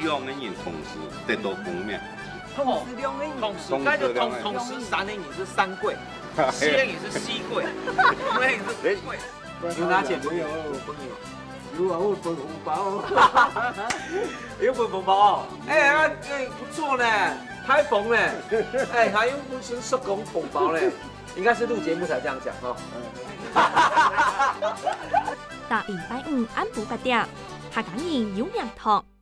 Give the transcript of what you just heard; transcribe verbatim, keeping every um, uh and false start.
两个人同时得到封面。 同时两个人，同时，那就同同时三个人是三贵，四个人是四贵，五个人是五贵。有拿钱没有？有啊，我分红包哦。有分红包哦。哎，哎，不错呢，开封呢。哎，还有五星手工红包嘞，应该是录节目才这样讲哦。 大礼拜五暗晡八点，客家人有名堂。